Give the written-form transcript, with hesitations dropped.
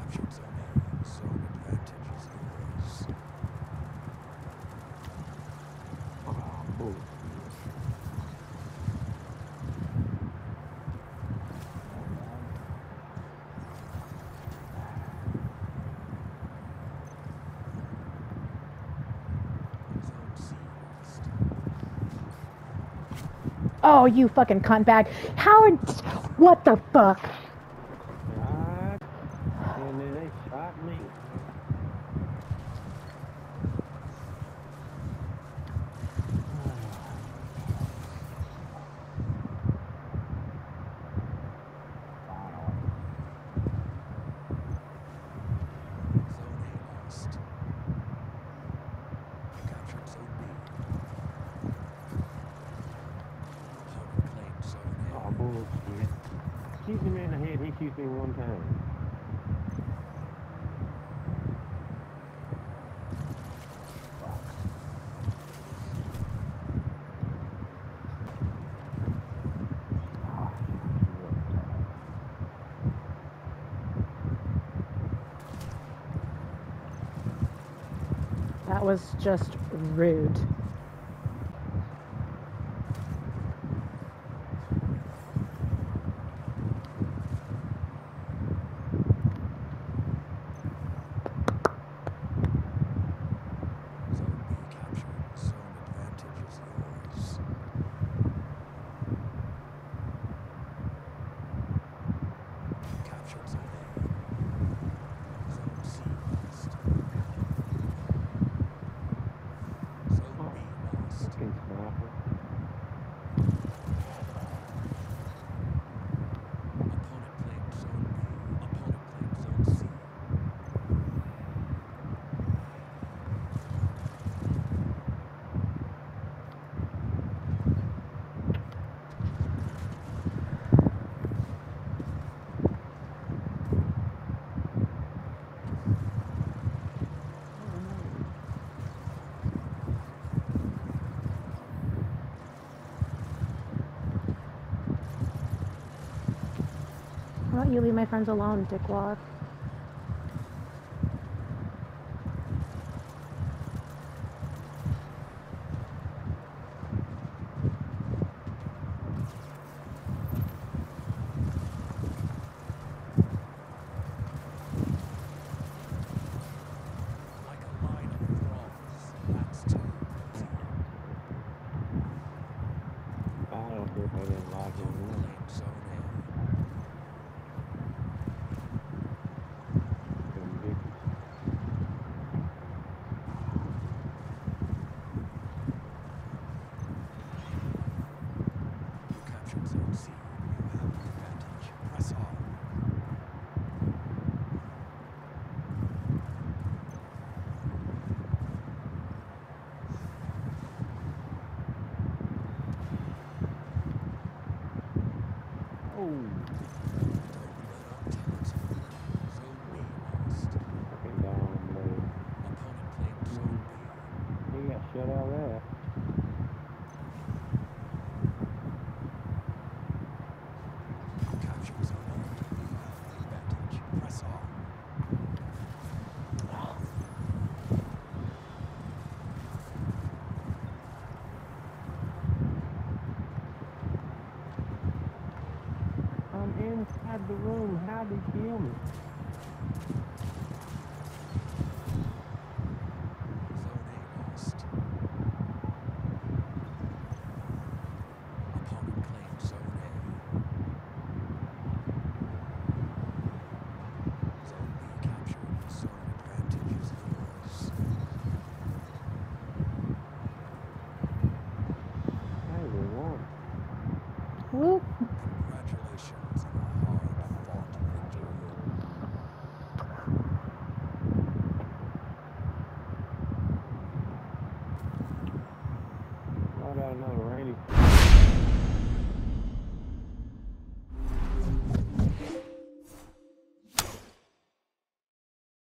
captured zone A. Zone advantage is yours. Oh, bullshit. Zone C lost. Oh, you fucking cunt bag. What the fuck? God. And then they shot me. Zone A lost. You captured zone B. Opponent claimed zone A. Oh, bullshit. Shoot him in the head, he shoots me one time. That was just rude. Zone B captured. Zone advantage is yours. You captured zone A. Zone C lost. Zone B lost. Fucking sniper. Opponent claimed zone B. Opponent claimed zone C. Why don't you leave my friends alone, dickwad? Like a line of thralls. That's two. I don't care if I didn't like it or Opponent not. claimed zone A. Them bitches. You captured zone C. You have the advantage. Press on. Oh, Don't let up territory. Zone B lost. fucking down, blade. Opponent claimed zone B. He got shut out of that. You captured zone A. You have the advantage. Press on. I'm inside the room. How did he kill me? Zone A lost. Opponent claimed zone A. Zone B captured. Zone advantage is yours. Hey, we won. Whoop.